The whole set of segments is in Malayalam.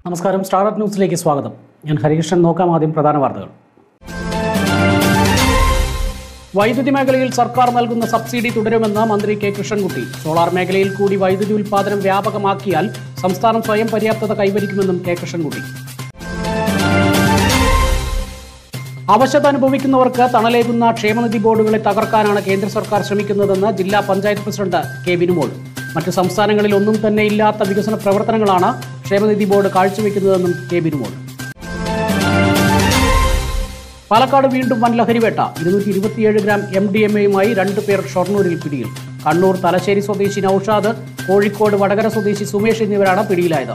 നമസ്കാരം, സ്റ്റാർട്ട് ന്യൂസിലേക്ക് സ്വാഗതം. ഞാൻ ഹരികൃഷ്ണൻ. നോക്കാം ആദ്യം പ്രധാന വാർത്തകൾ. വൈദ്യുതി മേഖലയിൽ സർക്കാർ നൽകുന്ന സബ്സിഡി തുടരുമെന്ന് മന്ത്രി കെ കൃഷ്ണൻകുട്ടി. സോളാർ മേഖലയിൽ കൂടി വൈദ്യുതി ഉൽപ്പാദനം വ്യാപകമാക്കിയാൽ സംസ്ഥാനം സ്വയം പര്യാപ്തത കൈവരിക്കുമെന്നും കെ കൃഷ്ണൻകുട്ടി. അവശത അനുഭവിക്കുന്നവർക്ക് തണലേകുന്ന ക്ഷേമനിധി ബോർഡുകളെ തകർക്കാനാണ് കേന്ദ്ര സർക്കാർ ശ്രമിക്കുന്നതെന്ന് ജില്ലാ പഞ്ചായത്ത് പ്രസിഡന്റ് കെ ബിനുമോൾ. മറ്റു സംസ്ഥാനങ്ങളിൽ ഒന്നും തന്നെ ഇല്ലാത്ത വികസന പ്രവർത്തനങ്ങളാണ് ക്ഷേമനിധി ബോർഡ് കാഴ്ചവെക്കുന്നതെന്നും കെ ബിനുമോൾ. പാലക്കാട് വീണ്ടും വൻ ലഹരിവേട്ട. 227 ഗ്രാം MDMA-യുമായി 2 പേർ ഷൊർണൂരിൽ പിടിയിൽ. കണ്ണൂർ തലശ്ശേരി സ്വദേശി നൌഷാദ്, കോഴിക്കോട് വടകര സ്വദേശി സുമേഷ് എന്നിവരാണ് പിടിയിലായത്.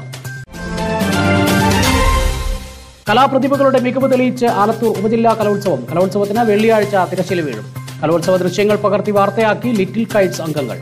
കലാപ്രതിഭകളുടെ മികവ് തെളിയിച്ച് ആലത്തൂർ ഉപജില്ലാ കലോത്സവം. കലോത്സവത്തിന് വെള്ളിയാഴ്ച തിരശ്ശീല വീഴും. കലോത്സവ ദൃശ്യങ്ങൾ പകർത്തി വാർത്തയാക്കി ലിറ്റിൽ കൈറ്റ്സ് അംഗങ്ങൾ.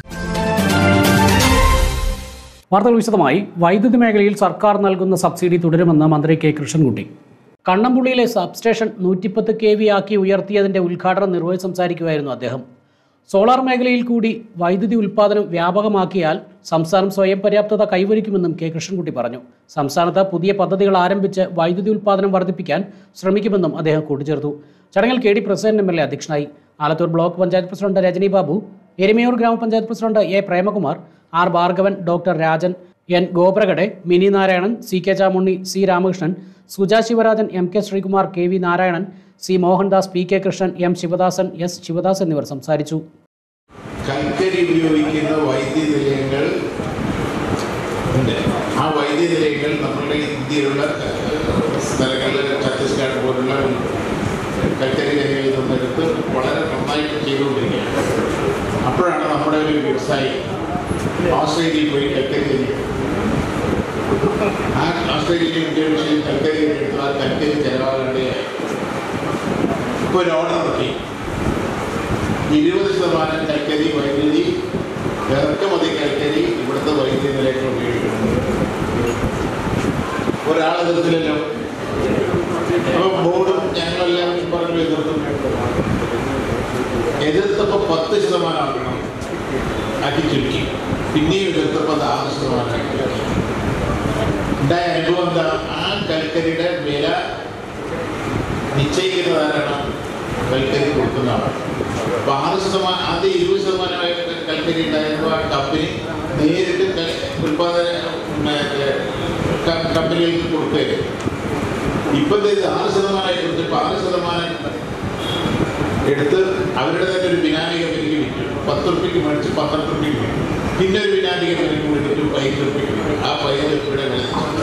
വാർത്തകൾ വിശദമായി. വൈദ്യുതി മേഖലയിൽ സർക്കാർ നൽകുന്ന സബ്സിഡി തുടരുമെന്ന് മന്ത്രി കെ കൃഷ്ണൻകുട്ടി. കണ്ണമ്പുള്ളിയിലെ സബ്സ്റ്റേഷൻ 110 kV ആക്കി ഉയർത്തിയതിന്റെ ഉദ്ഘാടനം നിർവഹിച്ച് സംസാരിക്കുകയായിരുന്നു അദ്ദേഹം. സോളാർ മേഖലയിൽ കൂടി വൈദ്യുതി ഉൽപ്പാദനം വ്യാപകമാക്കിയാൽ സംസ്ഥാനം സ്വയം പര്യാപ്തത കൈവരിക്കുമെന്നും കെ കൃഷ്ണൻകുട്ടി പറഞ്ഞു. സംസ്ഥാനത്ത് പുതിയ പദ്ധതികൾ ആരംഭിച്ച് വൈദ്യുതി ഉൽപ്പാദനം വർദ്ധിപ്പിക്കാൻ ശ്രമിക്കുമെന്നും അദ്ദേഹം കൂട്ടിച്ചേർത്തു. ചടങ്ങിൽ KD പ്രസിഡന്റ് MLA അധ്യക്ഷനായി. ആലത്തൂർ ബ്ലോക്ക് പഞ്ചായത്ത് പ്രസിഡന്റ് രജനി ബാബു, എരുമേയൂർ ഗ്രാമപഞ്ചായത്ത് president A Premakumar, R Bhargavan, doctor Rajan, N Goparagade, Mini Narayanan, CK Chamunni, C Ramakrishnan, Suja Sivarajan, MK Sreekumar, KV Narayanan, C Mohandas, PK Krishnan, M Sivadasan, S Sivadas എന്നിവർ സംസാരിച്ചു. കൽക്കരി ഉപയോഗിക്കുന്ന വൈദ്യുതി നിലയങ്ങൾ ഉണ്ട്. ആ വൈദ്യുതി നിലയങ്ങൾ നമ്മുടെ ഇന്ത്യയിലുള്ള സ്ഥലങ്ങളിൽ ഛത്തീസ്ഗഡ് പോലുള്ള കൽക്കരി നിലയങ്ങളിൽ നിന്നെടുത്ത് വളരെ നന്നായിട്ട് ചെയ്തുകൊണ്ടിരിക്കുകയാണ്. അപ്പോഴാണ് നമ്മുടെ ഒരു വ്യവസായി ഓസ്ട്രേലിയയിൽ പോയി കൽക്കരി ഓസ്ട്രേലിയയിൽ ഉപയോഗിച്ച് കൽക്കരി എടുത്താൽ കൽക്കരി ചെലവാകേണ്ടതായി. ഇപ്പോൾ ഒരു ഓർഡർ നടത്തി 20% കൽക്കരി വൈദ്യുതി ഇറക്കുമതി കൽക്കരി ഇവിടുത്തെ വൈദ്യുതി നിലയങ്ങൾ ഉപയോഗിക്കുന്നു. ഒരാളെതിർത്തില്ലല്ലോ. അപ്പോൾ ബോർഡും ഞങ്ങളെല്ലാം പറഞ്ഞു എതിർത്തപ്പോൾ 10% ആക്കണം ആക്കി ചുരുക്കി. പിന്നെയും എതിർത്തപ്പോൾ 6% ആക്കി ചുരുക്കി. ഉണ്ടായ അനുഭവം എന്താ? ആ കൽക്കരിയുടെ വില നിശ്ചയിക്കുന്നതാരാണ്? കൽക്കരി കൊടുക്കുന്നതാണ്. അപ്പോൾ 6%, ആദ്യം 20% കൽക്കരി ഉണ്ടായിരുമ്പോൾ ആ കമ്പനി നേരിട്ട് ഉൽപ്പാദന കമ്പനികൾക്ക് കൊടുക്കുകയായിരുന്നു. ഇപ്പോഴത്തെ 6% കൊടുത്തപ്പോൾ 6% എടുത്ത് അവരുടെ തന്നെ ഒരു ബിനാമി കമ്പനിക്ക് വിറ്റു. 10 രൂപയ്ക്ക് മേടിച്ച് 12 രൂപയ്ക്ക് വിറ്റു. പിന്നെ ഒരു ബിനാമി കമ്പനിക്ക് മേടിച്ചു 15 രൂപയ്ക്ക് വിറ്റു. ആ 15 രൂപയുടെ വില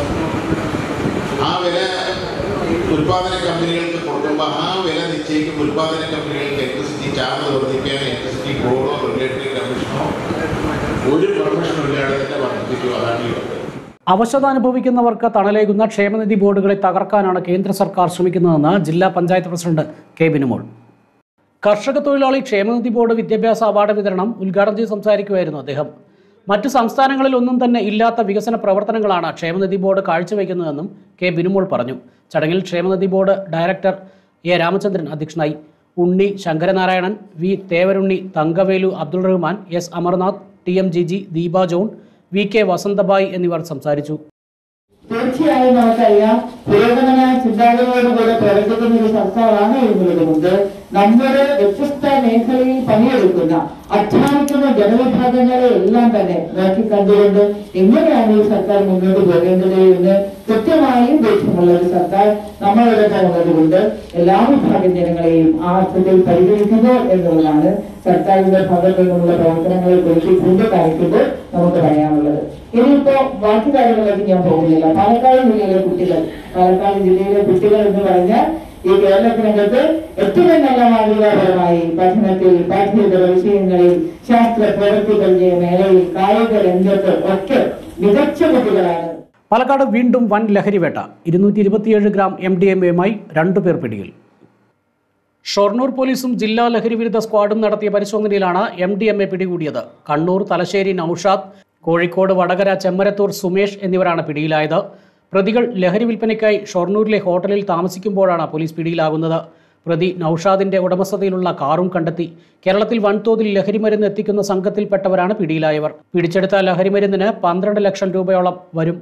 ആ വില ഉൽപ്പാദന കമ്പനികൾക്ക് കൊടുക്കുമ്പോൾ ആ വില നിശ്ചയിക്കും ഉൽപ്പാദന കമ്പനികൾക്ക് ഇലക്ട്രിസിറ്റി ചാർജ് വർദ്ധിക്കാൻ ഇലക്ട്രിസിറ്റി ബോർഡോ റെഗുലേറ്ററി കമ്മീഷനോ ഒരു പെർമിഷനും ഇല്ലാതെ തന്നെ വർദ്ധിപ്പിച്ചു. അതാണ് ഈ വന്നത്. അവശത അനുഭവിക്കുന്നവർക്ക് തണലേകുന്ന ക്ഷേമനിധി ബോർഡുകളെ തകർക്കാനാണ് കേന്ദ്ര സർക്കാർ ശ്രമിക്കുന്നതെന്ന് ജില്ലാ പഞ്ചായത്ത് പ്രസിഡന്റ് കെ ബിനുമോൾ. കർഷക തൊഴിലാളി ക്ഷേമനിധി ബോർഡ് വിദ്യാഭ്യാസ അവാർഡ് വിതരണം ഉദ്ഘാടനം ചെയ്ത് സംസാരിക്കുകയായിരുന്നു അദ്ദേഹം. മറ്റു സംസ്ഥാനങ്ങളിൽ ഒന്നും തന്നെ ഇല്ലാത്ത വികസന പ്രവർത്തനങ്ങളാണ് ക്ഷേമനിധി ബോർഡ് കാഴ്ചവെക്കുന്നതെന്നും കെ ബിനുമോൾ പറഞ്ഞു. ചടങ്ങിൽ ക്ഷേമനിധി ബോർഡ് ഡയറക്ടർ A രാമചന്ദ്രൻ അധ്യക്ഷനായി. Unni, Sankaranarayanan, V Thevarunni, Thankavelu, Abdul Rahman, S Amarnath, TM Jiji, Deepa John, VK Vasanthabai എന്നിവർ സംസാരിച്ചു. തീർച്ചയായും നമുക്കറിയാം, പുരോഗമന ചിന്താഗതിയോടുകൂടെ പ്രവർത്തിക്കുന്ന ഒരു സർക്കാരാണ് എന്നുള്ളതുകൊണ്ട് നമ്മുടെ വ്യത്യസ്ത മേഖലയിൽ പണിയെടുക്കുന്ന അധ്വാനിക്കുന്ന ജനവിഭാഗങ്ങളെ എല്ലാം തന്നെ നോക്കിക്കണ്ടുകൊണ്ട് എങ്ങനെയാണ് ഈ സർക്കാർ മുന്നോട്ട് പോകേണ്ടത് എന്ന് കൃത്യമായും ബോധ്യമുള്ള ഒരു സർക്കാർ നമ്മളോടൊപ്പം ഉള്ളതുകൊണ്ട് എല്ലാ വിഭാഗം ജനങ്ങളെയും ആ അർത്ഥത്തിൽ പരിഗണിക്കുന്നു എന്നുള്ളതാണ് സർക്കാരിന്റെ ഭാഗത്തു നിന്നുള്ള പ്രവർത്തനങ്ങളെ കുറിച്ച് ചൂണ്ടിക്കാണിക്കുമ്പോൾ നമുക്ക് പറയാനുള്ളത്. ഇനിയിപ്പോ ബാക്കി കാര്യങ്ങളിലേക്ക് ഞാൻ പോകുന്നില്ല. പാലക്കാട് ജില്ലയിലെ കുട്ടികൾ എന്ന് പറഞ്ഞാൽ ഈ കേരളത്തിനകത്ത് ഏറ്റവും നല്ല മാതൃകാപരമായി പഠനത്തിൽ, പാഠ്യേതര വിഷയങ്ങളിൽ, ശാസ്ത്ര പ്രവൃത്തികളുടെ മേഖലയിൽ, കായിക രംഗത്ത് ഒക്കെ മികച്ച കുട്ടികളാണ്. പാലക്കാട് വീണ്ടും വൻ ലഹരിവേട്ട. 227 ഗ്രാം MDMA-യുമായി 2 പേർ പിടിയിൽ. ഷൊർണൂർ പോലീസും ജില്ലാ ലഹരി വിരുദ്ധ സ്ക്വാഡും നടത്തിയ പരിശോധനയിലാണ് MDMA പിടികൂടിയത്. കണ്ണൂർ തലശ്ശേരി നൌഷാദ്, കോഴിക്കോട് വടകര ചെമ്മരത്തൂർ സുമേഷ് എന്നിവരാണ് പിടിയിലായത്. പ്രതികൾ ലഹരി വിൽപ്പനയ്ക്കായി ഷൊർണൂരിലെ ഹോട്ടലിൽ താമസിക്കുമ്പോഴാണ് പോലീസ് പിടിയിലാകുന്നത്. പ്രതി നൌഷാദിന്റെ ഉടമസ്ഥതയിലുള്ള കാറും കണ്ടെത്തി. കേരളത്തിൽ വൻതോതിൽ ലഹരിമരുന്ന് എത്തിക്കുന്ന സംഘത്തിൽപ്പെട്ടവരാണ് പിടിയിലായവർ. പിടിച്ചെടുത്ത ലഹരിമരുന്നിന് 12 ലക്ഷം രൂപയോളം വരും.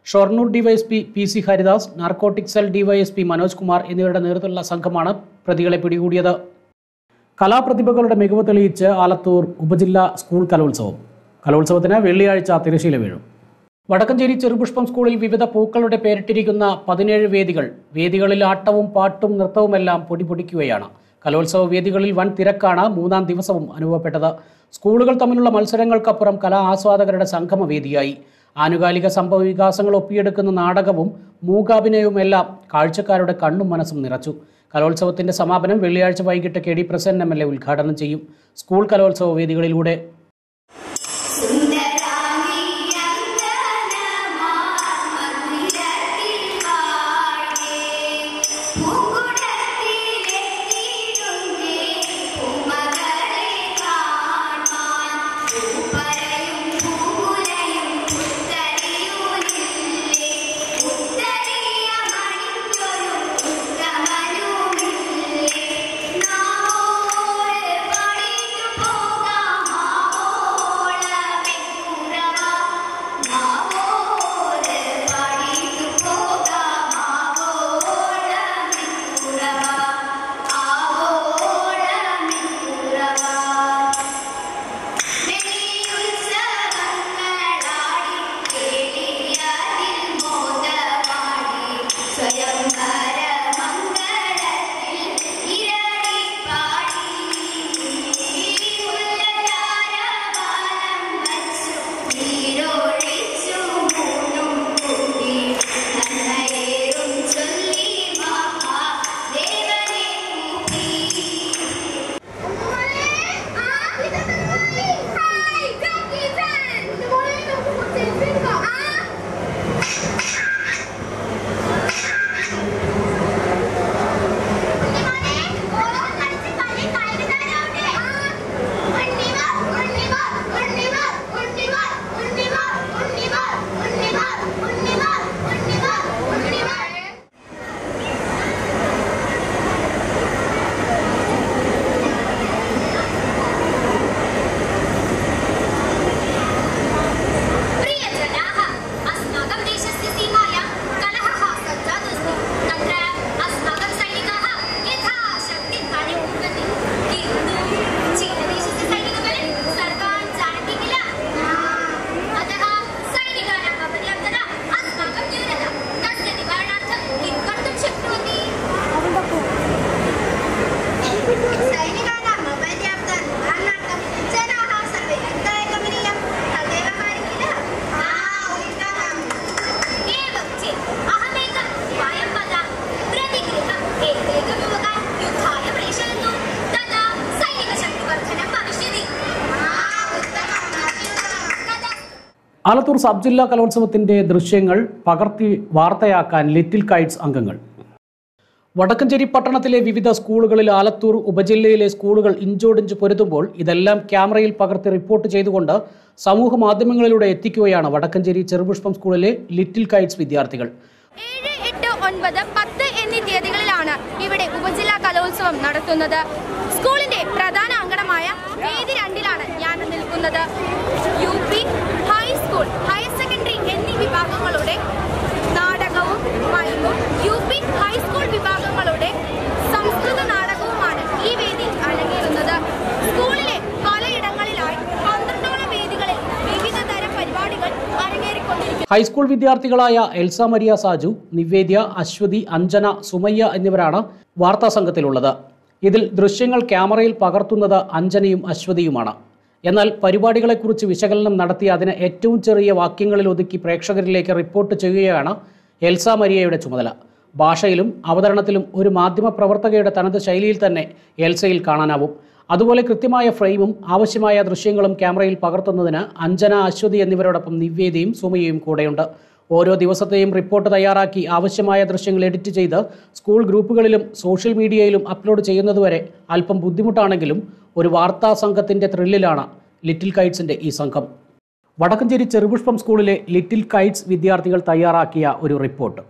Shoranur DySP PC Haridas, narcotic cell DySP Manoj Kumar എന്നിവരുടെ നേതൃത്വത്തിലുള്ള സംഘമാണ് പ്രതികളെ പിടികൂടിയത്. കലാപ്രതിഭകളുടെ മികവ് തെളിയിച്ച് ആലത്തൂർ ഉപജില്ലാ സ്കൂൾ കലോത്സവം. കലോത്സവത്തിന് വെള്ളിയാഴ്ച തിരശ്ശീല വീഴും. വടക്കഞ്ചേരി ചെറുപുഷ്പം സ്കൂളിൽ വിവിധ പൂക്കളുടെ പേരിട്ടിരിക്കുന്ന 17 വേദികൾ. വേദികളിൽ ആട്ടവും പാട്ടും നൃത്തവുമെല്ലാം പൊടിപൊടിക്കുകയാണ്. കലോത്സവ വേദികളിൽ വൻ തിരക്കാണ് 3-ാം ദിവസവും അനുഭവപ്പെട്ടത്. സ്കൂളുകൾ തമ്മിലുള്ള മത്സരങ്ങൾക്കപ്പുറം കലാ ആസ്വാദകരുടെ സംഗമ വേദിയായി. ആനുകാലിക സംഭവ വികാസങ്ങൾ ഒപ്പിയെടുക്കുന്ന നാടകവും മൂകാഭിനയവുമെല്ലാം കാഴ്ചക്കാരുടെ കണ്ണും മനസ്സും നിറച്ചു. കലോത്സവത്തിന്റെ സമാപനം വെള്ളിയാഴ്ച വൈകിട്ട് KD പ്രസന്നൻ MLA ഉദ്ഘാടനം ചെയ്യും. സ്കൂൾ കലോത്സവ വേദികളിലൂടെ ആലത്തൂർ സബ് ജില്ലാ കലോത്സവത്തിന്റെ ദൃശ്യങ്ങൾ പകർത്തി വാർത്തയാക്കാൻ ലിറ്റിൽ കൈറ്റ്സ് അംഗങ്ങൾ. വടക്കഞ്ചേരി പട്ടണത്തിലെ വിവിധ സ്കൂളുകളിൽ ആലത്തൂർ ഉപജില്ലയിലെ സ്കൂളുകൾ ഇഞ്ചോടിഞ്ച് പൊരുതുമ്പോൾ ഇതെല്ലാം ക്യാമറയിൽ പകർത്തി റിപ്പോർട്ട് ചെയ്തുകൊണ്ട് സമൂഹ മാധ്യമങ്ങളിലൂടെ എത്തിക്കുകയാണ് വടക്കഞ്ചേരി ചെറുപുഷ്പം സ്കൂളിലെ ലിറ്റിൽ കൈറ്റ്സ് വിദ്യാർത്ഥികൾ. 7, 8, 9, 10 എന്നീ തീയതികളിലാണ് ഇവിടെ ഉപജില്ലാ കലോത്സവം നടത്തുന്നത്. സ്കൂളിന്റെ പ്രധാന അങ്കണമായ വേദി 2-ലാണ് ഞാൻ നിൽക്കുന്നത്. UP ഹൈസ്കൂൾ, ഹയർ സെക്കൻഡറി എന്നീ വിഭാഗങ്ങളുടെ നാടകവും മൈമും UP ഹൈസ്കൂൾ വിഭാഗങ്ങളുടെ സംസ്കൃത നാടകവുമാണ് ഈ വേദി അരങ്ങേറുന്നത്. സ്കൂളിലെ പലയിടങ്ങളിലായി 12ഓളം വേദികളിൽ വിവിധ തരം പരിപാടികൾ അരങ്ങേറിക്കൊണ്ടിരിക്കുന്നു. ഹൈസ്കൂൾ വിദ്യാർത്ഥികളായ എൽസ മരിയ സാജു, നിവേദ്യ, അശ്വതി, അഞ്ജന, സുമയ്യ എന്നിവരാണ് വാർത്താ സംഘത്തിലുള്ളത്. ഇതിൽ ദൃശ്യങ്ങൾ ക്യാമറയിൽ പകർത്തുന്നത് അഞ്ജനയും അശ്വതിയുമാണ്. എന്നാൽ പരിപാടികളെക്കുറിച്ച് വിശകലനം നടത്തി അതിനെ ഏറ്റവും ചെറിയ വാക്യങ്ങളിൽ ഒതുക്കി പ്രേക്ഷകരിലേക്ക് റിപ്പോർട്ട് ചെയ്യുകയാണ് എൽസ മരിയയുടെ ചുമതല. ഭാഷയിലും അവതരണത്തിലും ഒരു മാധ്യമ പ്രവർത്തകയുടെ തനത് ശൈലിയിൽ തന്നെ എൽസയിൽ കാണാനാവും. അതുപോലെ കൃത്യമായ ഫ്രെയിമും ആവശ്യമായ ദൃശ്യങ്ങളും ക്യാമറയിൽ പകർത്തുന്നതിന് അഞ്ജന, അശ്വതി എന്നിവരോടൊപ്പം നിവേദ്യയും സുമയ്യയും കൂടെയുണ്ട്. ഓരോ ദിവസത്തെയും റിപ്പോർട്ട് തയ്യാറാക്കി ആവശ്യമായ ദൃശ്യങ്ങൾ എഡിറ്റ് ചെയ്ത് സ്കൂൾ ഗ്രൂപ്പുകളിലും സോഷ്യൽ മീഡിയയിലും അപ്ലോഡ് ചെയ്യുന്നതുവരെ അല്പം ബുദ്ധിമുട്ടാണെങ്കിലും ഒരു വാർത്താ സംഘത്തിൻ്റെ ത്രില്ലിലാണ് ലിറ്റിൽ കൈറ്റ്സിൻ്റെ ഈ സംഘം. വടക്കഞ്ചേരി ചെറുപുഷ്പം സ്കൂളിലെ ലിറ്റിൽ കൈറ്റ്സ് വിദ്യാർത്ഥികൾ തയ്യാറാക്കിയ ഒരു റിപ്പോർട്ട്.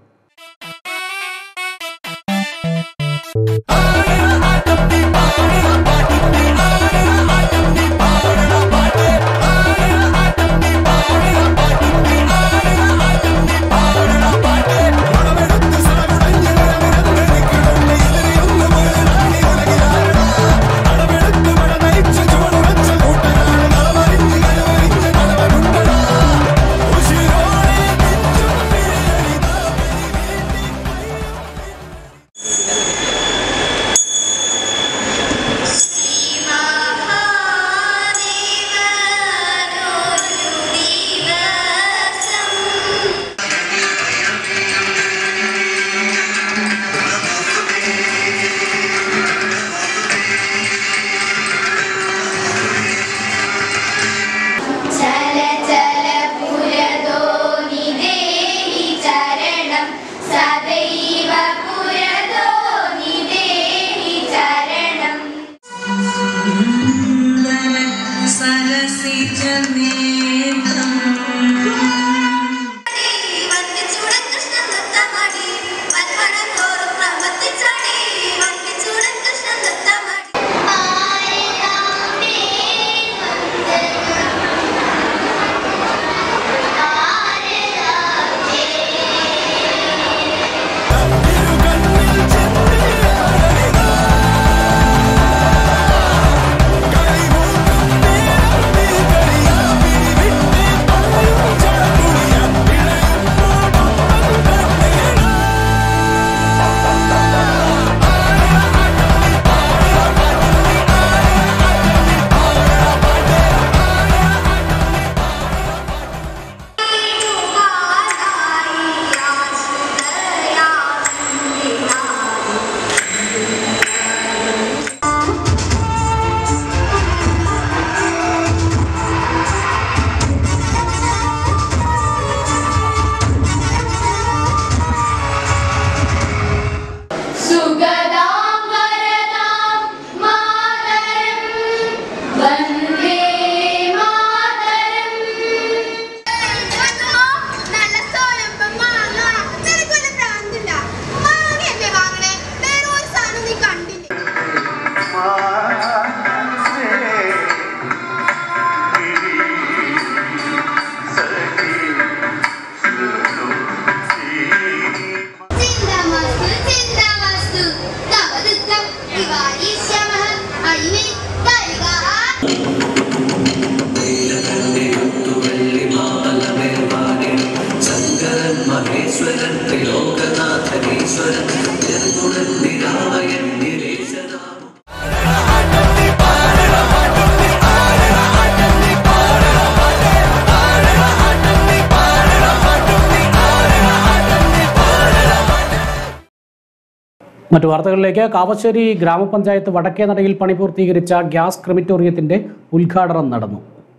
മറ്റു വാർത്തകളിലേക്ക്. കാവശ്ശേരി ഗ്രാമപഞ്ചായത്ത് വടക്കേനടയിൽ പണി പൂർത്തീകരിച്ച ഗ്യാസ് ക്രിമിറ്റോറിയത്തിന്റെ ഉദ്ഘാടനം നടന്നു.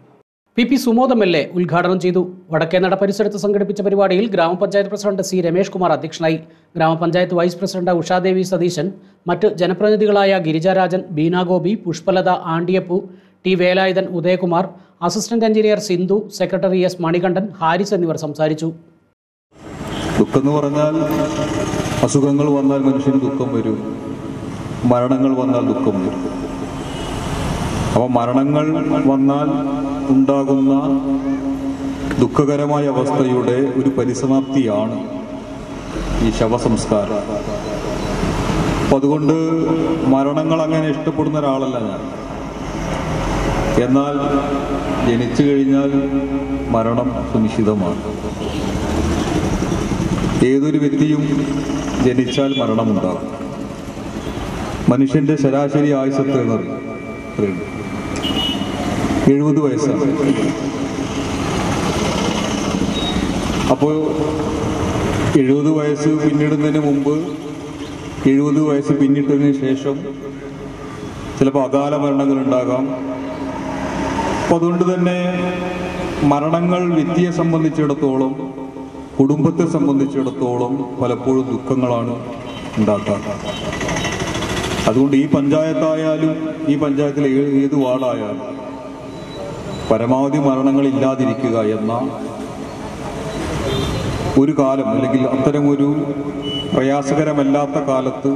പി സുമോദ് MLA ഉദ്ഘാടനം ചെയ്തു. വടക്കേനട പരിസരത്ത് സംഘടിപ്പിച്ച പരിപാടിയിൽ ഗ്രാമപഞ്ചായത്ത് പ്രസിഡന്റ് C രമേഷ് കുമാർ അധ്യക്ഷനായി. ഗ്രാമപഞ്ചായത്ത് വൈസ് പ്രസിഡന്റ് ഉഷാദേവി സതീശൻ, മറ്റ് ജനപ്രതിനിധികളായ Girijarajan, Beenagopi, Pushpalatha, Andiyappu, T Velayudhan, Udayakumar, assistant engineer Sindhu, secretary S Manikandan, Haris എന്നിവർ സംസാരിച്ചു. ദുഃഖമെന്ന് പറഞ്ഞാൽ അസുഖങ്ങൾ വന്നാൽ മനുഷ്യന് ദുഃഖം വരും, മരണങ്ങൾ വന്നാൽ ദുഃഖം വരും. അപ്പോൾ മരണങ്ങൾ വന്നാൽ ഉണ്ടാകുന്ന ദുഃഖകരമായ അവസ്ഥയുടെ ഒരു പരിസമാപ്തിയാണ് ഈ ശവസംസ്കാരം. അപ്പം അതുകൊണ്ട് മരണങ്ങൾ അങ്ങനെ ഇഷ്ടപ്പെടുന്ന ഒരാളല്ല ഞാൻ. എന്നാൽ ജനിച്ചു കഴിഞ്ഞാൽ മരണം സുനിശ്ചിതമാണ്. ഏതൊരു വ്യക്തിയും ജനിച്ചാൽ മരണമുണ്ടാകും. മനുഷ്യന്റെ ശരാശരി ആയുസ്സ് എത്രയെന്നറിയും? 70 വയസ്സാണ്. അപ്പോൾ 70 വയസ്സ് പിന്നിടുന്നതിന് മുമ്പ്, 70 വയസ്സ് പിന്നിട്ടതിന് ശേഷം ചിലപ്പോൾ അകാല മരണങ്ങൾ ഉണ്ടാകാം. അപ്പോൾ അതുകൊണ്ട് തന്നെ മരണങ്ങൾ വ്യക്തിയെ സംബന്ധിച്ചിടത്തോളം, കുടുംബത്തെ സംബന്ധിച്ചിടത്തോളം പലപ്പോഴും ദുഃഖങ്ങളാണ് ഉണ്ടാക്കുക. അതുകൊണ്ട് ഈ പഞ്ചായത്തായാലും ഈ പഞ്ചായത്തിലെ ഏത് വാർഡായാലും പരമാവധി മരണങ്ങൾ ഇല്ലാതിരിക്കുക എന്ന ഒരു കാലം, അല്ലെങ്കിൽ അത്തരമൊരു പ്രയാസകരമല്ലാത്ത കാലത്ത്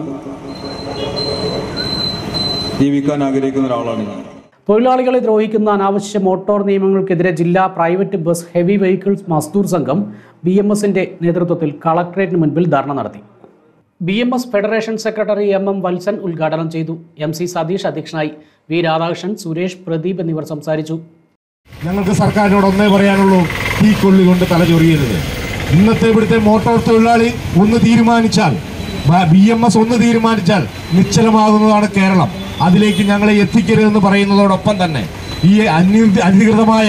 ജീവിക്കാൻ ആഗ്രഹിക്കുന്ന ഒരാളാണ് ഞാൻ. തൊഴിലാളികളെ ദ്രോഹിക്കുന്ന അനാവശ്യ മോട്ടോർ നിയമങ്ങൾക്കെതിരെ ജില്ലാ private bus heavy vehicles Mazdoor Sangham BMSന്റെ നേതൃത്വത്തിൽ കളക്ടറേറ്റിന് മുൻപിൽ ധർണ നടത്തി. BMS federation secretary MM Valsan ഉദ്ഘാടനം ചെയ്തു. MC സതീഷ് അധ്യക്ഷനായി. V രാധാകൃഷ്ണൻ, സുരേഷ്, പ്രദീപ് എന്നിവർ സംസാരിച്ചു. ഞങ്ങൾക്ക് സർക്കാരിനോട് ഒന്നേ പറയാനുള്ളൂ, തീ കൊള്ളികൊണ്ട് തലചൊറിയരുത്. ഇന്നത്തെ ഇവിടുത്തെ മോട്ടോർ തൊഴിലാളി ഒന്ന് തീരുമാനിച്ചാൽ, BMS ഒന്ന് തീരുമാനിച്ചാൽ നിശ്ചലമാകുന്നതാണ് കേരളം. അതിലേക്ക് ഞങ്ങളെ എത്തിക്കരുതെന്ന് പറയുന്നതോടൊപ്പം തന്നെ ഈ അനധികൃതമായ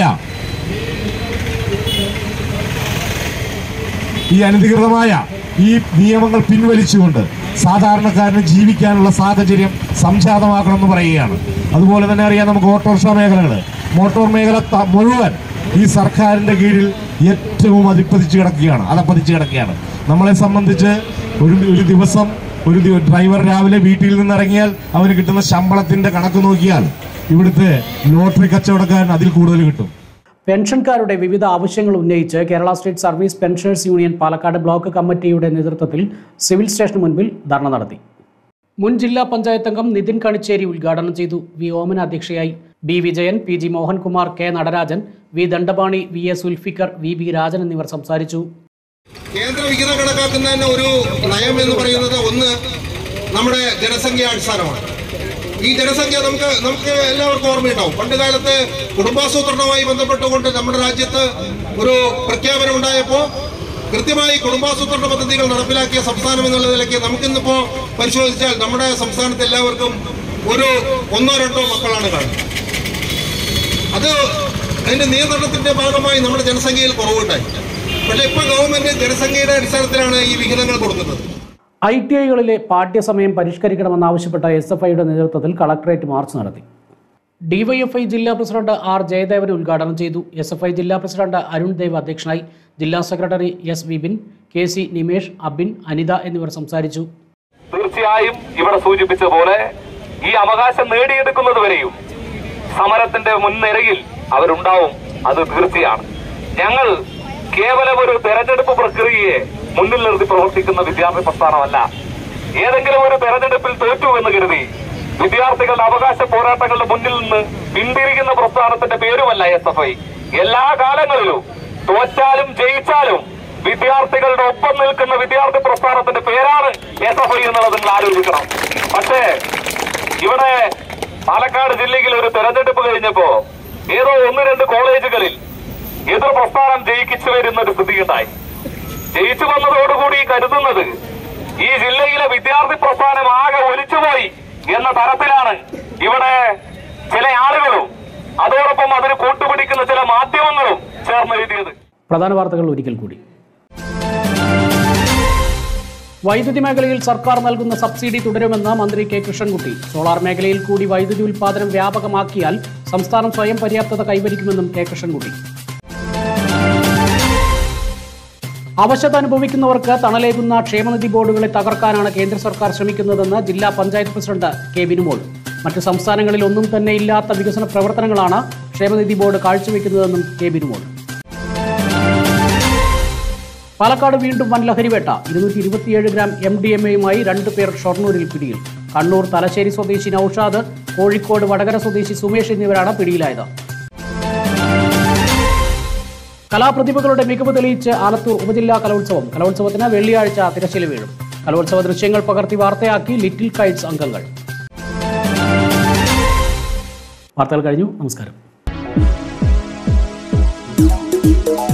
ഈ നിയമങ്ങൾ പിൻവലിച്ചുകൊണ്ട് സാധാരണക്കാരന് ജീവിക്കാനുള്ള സാഹചര്യം സംജാതമാക്കണമെന്ന് പറയുകയാണ്. അതുപോലെ തന്നെ അറിയാം, നമുക്ക് ഓട്ടോറിക്ഷ മേഖലകൾ, മോട്ടോർ മേഖല മുഴുവൻ ഈ സർക്കാരിൻ്റെ കീഴിൽ ഏറ്റവും അതപ്പതിച്ച് കിടക്കുകയാണ്. നമ്മളെ സംബന്ധിച്ച് ഒരു ദിവസം ഒരു ഡ്രൈവർ രാവിലെ വീട്ടിൽ നിന്നിറങ്ങിയാൽ അവന് കിട്ടുന്ന ശമ്പളത്തിൻ്റെ കണക്ക് നോക്കിയാൽ ഇവിടുത്തെ ലോട്ടറി കച്ചവടക്കാരൻ അതിൽ കൂടുതൽ കിട്ടും. പെൻഷൻകാരുടെ വിവിധ ആവശ്യങ്ങൾ ഉന്നയിച്ച് Kerala state service pensioners union Palakkad block കമ്മിറ്റിയുടെ നേതൃത്വത്തിൽ സിവിൽ സ്റ്റേഷന് മുൻപിൽ ധർണ നടത്തി. മുൻ ജില്ലാ പഞ്ചായത്ത് അംഗം നിതിൻ കണിച്ചേരി ഉദ്ഘാടനം ചെയ്തു. വി ഓമന അധ്യക്ഷയായി. B Vijayan, P G Mohankumar, K Natarajan, V Dandapani, V A Sulfiqar, V B Rajan എന്നിവർ സംസാരിച്ചു. കേന്ദ്ര വിഹിതം കണക്കാക്കുന്നതിന് ഒരു നയം എന്ന് പറയുന്നത് ഒന്ന് നമ്മുടെ ജനസംഖ്യ അടിസ്ഥാനമാണ്. ഈ ജനസംഖ്യ നമുക്ക് എല്ലാവർക്കും ഓർമ്മയുണ്ടാവും. പണ്ട് കാലത്ത് കുടുംബാസൂത്രണവുമായി ബന്ധപ്പെട്ടുകൊണ്ട് നമ്മുടെ രാജ്യത്ത് ഒരു പ്രഖ്യാപനം ഉണ്ടായപ്പോൾ കൃത്യമായി കുടുംബാസൂത്രണ പദ്ധതികൾ നടപ്പിലാക്കിയ സംസ്ഥാനം എന്നുള്ള നിലയ്ക്ക് നമുക്കിന്നിപ്പോ പരിശോധിച്ചാൽ നമ്മുടെ സംസ്ഥാനത്ത് എല്ലാവർക്കും ഒരു 1-2 മക്കളാണ് കാണുന്നത്. അത് അതിന്റെ നിയന്ത്രണത്തിന്റെ ഭാഗമായി നമ്മുടെ ജനസംഖ്യയിൽ കുറവുണ്ടായി. പക്ഷേ ഇപ്പോൾ ഗവൺമെന്റ് ജനസംഖ്യയുടെ അടിസ്ഥാനത്തിലാണ് ഈ വിഹിതങ്ങൾ കൊടുക്കുന്നത്. ITIകളിലെ പാഠ്യസമയം പരിഷ്കരിക്കണമെന്നാവശ്യപ്പെട്ട SFIയുടെ നേതൃത്വത്തിൽ കളക്ടറേറ്റ് മാർച്ച് നടത്തി. DYFI ജില്ലാ പ്രസിഡന്റ് R ജയദേവൻ ഉദ്ഘാടനം ചെയ്തു. SFI ജില്ലാ പ്രസിഡന്റ് അരുൺ ദേവ് അധ്യക്ഷനായി. ജില്ലാ സെക്രട്ടറി S വിപിൻ, KC നിമേഷ്, അബിൻ, അനിത എന്നിവർ സംസാരിച്ചു. തീർച്ചയായും ഇവിടെ സൂചിപ്പിച്ച പോലെ ഈ അവകാശം നേടിയെടുക്കുന്നതുവരെയും സമരത്തിന്റെ മുൻനിരയിൽ അവരുണ്ടാവും. അത് തീർച്ചയാണ്. ഞങ്ങൾ കേവലം ഒരു തെരഞ്ഞെടുപ്പ് പ്രക്രിയയെ മുന്നിൽ നിർത്തി പ്രവർത്തിക്കുന്ന വിദ്യാർത്ഥി പ്രസ്ഥാനമല്ല. ഏതെങ്കിലും ഒരു തെരഞ്ഞെടുപ്പിൽ തോറ്റു എന്ന് കരുതി വിദ്യാർത്ഥികളുടെ അവകാശ പോരാട്ടങ്ങളുടെ മുന്നിൽ നിന്ന് പിന്തിരിക്കുന്ന പ്രസ്ഥാനത്തിന്റെ പേരുമല്ല SFI. എല്ലാ കാലങ്ങളിലും തോറ്റാലും ജയിച്ചാലും വിദ്യാർത്ഥികളുടെ ഒപ്പം നിൽക്കുന്ന വിദ്യാർത്ഥി പ്രസ്ഥാനത്തിന്റെ പേരാണ് SFI എന്നുള്ളത് നിങ്ങൾ ആലോചിക്കണം. പക്ഷേ ഇവിടെ പാലക്കാട് ജില്ലയിൽ ഒരു തെരഞ്ഞെടുപ്പ് കഴിഞ്ഞപ്പോ ഏതോ 1-2 കോളേജുകളിൽ എതിർ പ്രസ്ഥാനം ജയിച്ചു വരുന്ന ഒരു സ്ഥിതിയുണ്ടായി. ജയിച്ചു വന്നതോടുകൂടി കരുതുന്നത് ഈ ജില്ലയിലെ വിദ്യാർത്ഥി പ്രസ്ഥാനം ആകെ ഒലിച്ചുപോയി എന്ന തരത്തിലാണ് ഇവിടെ ചില ആളുകളും അതോടൊപ്പം അതിന് കൂട്ടുപിടിക്കുന്ന ചില മാധ്യമങ്ങളും ചേർന്ന് എഴുതിയത്. പ്രധാന വാർത്തകൾ ഒരിക്കൽ കൂടി. വൈദ്യുതി മേഖലയിൽ സർക്കാർ നൽകുന്ന സബ്സിഡി തുടരുമെന്ന് മന്ത്രി കെ കൃഷ്ണൻകുട്ടി. സോളാർ മേഖലയിൽ കൂടി വൈദ്യുതി ഉൽപ്പാദനം വ്യാപകമാക്കിയാൽ സംസ്ഥാനം സ്വയം പര്യാപ്തത കൈവരിക്കുമെന്നും കെ കൃഷ്ണൻകുട്ടി. അവശത അനുഭവിക്കുന്നവർക്ക് തണലേകുന്ന ക്ഷേമനിധി ബോർഡുകളെ തകർക്കാനാണ് കേന്ദ്ര സർക്കാർ ശ്രമിക്കുന്നതെന്ന് ജില്ലാ പഞ്ചായത്ത് പ്രസിഡന്റ് കെ ബിനുമോൾ. മറ്റ് സംസ്ഥാനങ്ങളിൽ ഒന്നും തന്നെ ഇല്ലാത്ത വികസന പ്രവർത്തനങ്ങളാണ് ക്ഷേമനിധി ബോർഡ് കാഴ്ചവെക്കുന്നതെന്നും കെ ബിനുമോൾ. പാലക്കാട് വീണ്ടും വൻ ലഹരിവേട്ട. 227 ഗ്രാം MDMA-യുമായി 2 പേർ ഷൊർണൂരിൽ പിടിയിൽ. കണ്ണൂർ തലശ്ശേരി സ്വദേശി നൌഷാദ്, കോഴിക്കോട് വടകര സ്വദേശി സുമേഷ് എന്നിവരാണ് പിടിയിലായത്. കലാപ്രതിഭകളുടെ മികവ് തെളിയിച്ച് ആലത്തൂർ ഉപജില്ലാ കലോത്സവം. കലോത്സവത്തിന് വെള്ളിയാഴ്ച തിരശ്ശീല വീഴും. കലോത്സവ ദൃശ്യങ്ങൾ പകർത്തി വാർത്തയാക്കി ലിറ്റിൽ കൈറ്റ്സ് അംഗങ്ങൾ. വാർത്തകൾ കഴിഞ്ഞു. നമസ്കാരം.